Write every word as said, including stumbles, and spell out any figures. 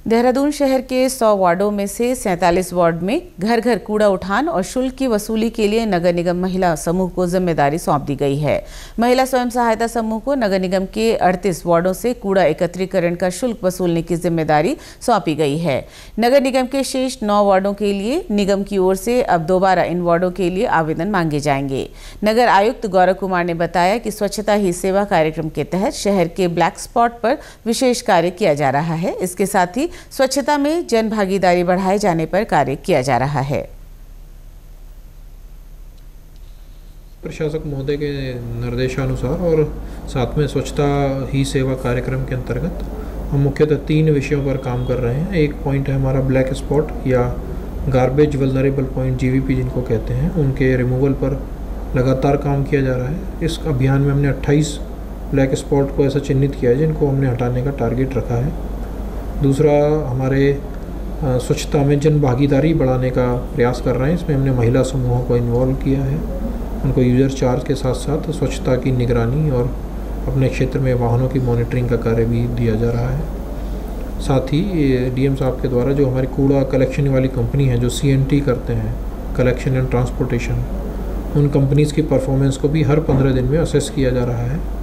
देहरादून शहर के सौ वार्डों में से सैंतालीस वार्ड में घर घर कूड़ा उठान और शुल्क की वसूली के लिए नगर निगम महिला समूह को जिम्मेदारी सौंप दी गई है। महिला स्वयं सहायता समूह को नगर निगम के अड़तीस वार्डों से कूड़ा एकत्रीकरण का शुल्क वसूलने की जिम्मेदारी सौंपी गई है। नगर निगम के शेष नौ वार्डों के लिए निगम की ओर से अब दोबारा इन वार्डों के लिए आवेदन मांगे जाएंगे। नगर आयुक्त गौरव कुमार ने बताया कि स्वच्छता ही सेवा कार्यक्रम के तहत शहर के ब्लैक स्पॉट पर विशेष कार्य किया जा रहा है। इसके साथ ही स्वच्छता में जन भागीदारी बढ़ाए जाने पर कार्य किया जा रहा है। प्रशासक महोदय के निर्देशानुसार और साथ में स्वच्छता ही सेवा कार्यक्रम के अंतर्गत हम मुख्यतः तीन विषयों पर काम कर रहे हैं। एक पॉइंट है हमारा ब्लैक स्पॉट या गार्बेज वल्नरेबल पॉइंट जीवीपी जिनको कहते हैं, उनके रिमूवल पर लगातार काम किया जा रहा है। इस अभियान में हमने अट्ठाईस ब्लैक स्पॉट को ऐसा चिन्हित किया है जिनको हमने हटाने का टारगेट रखा है। दूसरा, हमारे स्वच्छता में जन भागीदारी बढ़ाने का प्रयास कर रहे हैं। इसमें हमने महिला समूहों को इन्वॉल्व किया है, उनको यूजर चार्ज के साथ साथ स्वच्छता की निगरानी और अपने क्षेत्र में वाहनों की मॉनिटरिंग का कार्य भी दिया जा रहा है। साथ ही डीएम साहब के द्वारा जो हमारी कूड़ा कलेक्शन वाली कंपनी है जो सीएनटी करते हैं, कलेक्शन एंड ट्रांसपोर्टेशन, उन कंपनीज़ की परफॉर्मेंस को भी हर पंद्रह दिन में असेस किया जा रहा है।